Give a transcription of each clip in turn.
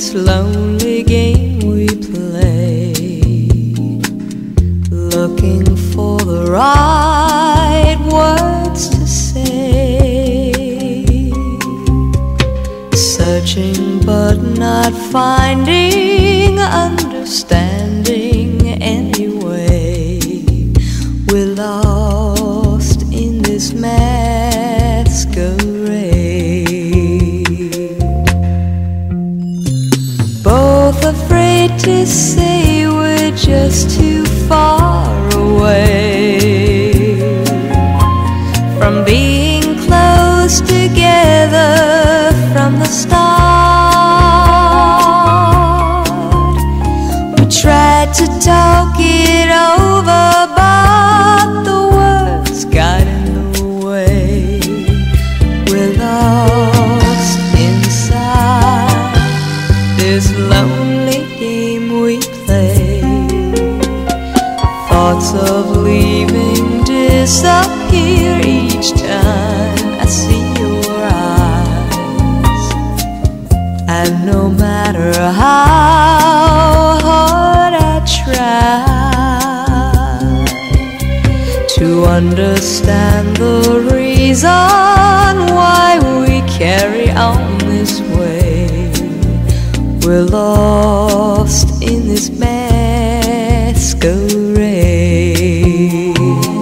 this lonely game we play, looking for the right words to say, searching but not finding understanding anyway. We're lost in this masquerade, both afraid to say we're just too far away from being close together from the start. We tried to talk it over, but the words got in the way. We're lost inside this lonely game we play. Thoughts of leaving disappear each time I see your eyes, and no matter how hard I try to understand the reason why we carry on this way, we're lost in this masquerade.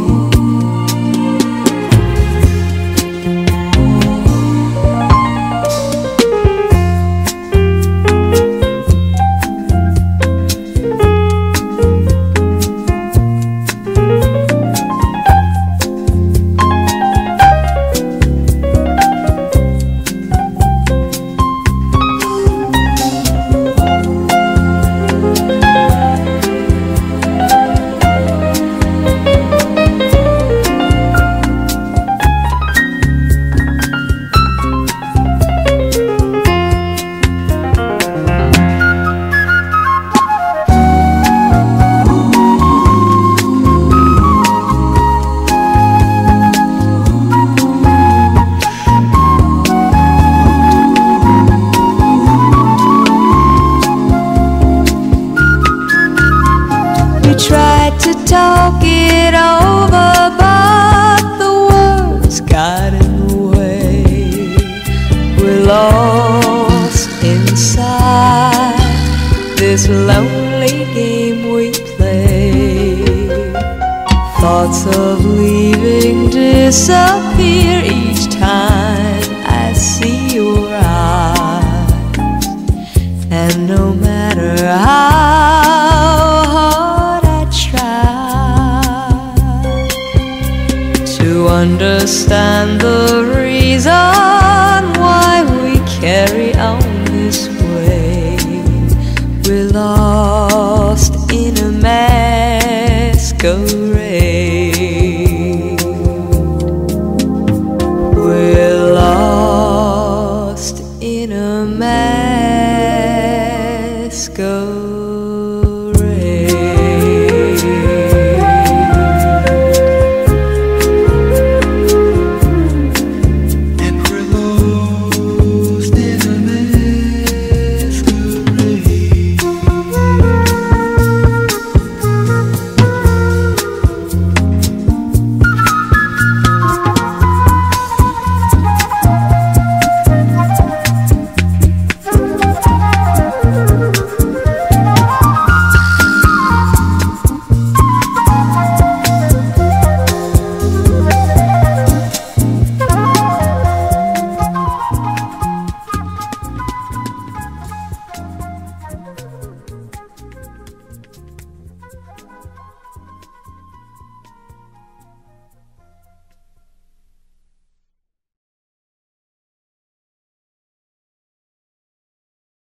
Tried to talk it over, but the words got in the way. We're lost inside this lonely game we play. Thoughts of leaving disappear each time I see your eyes, and no matter how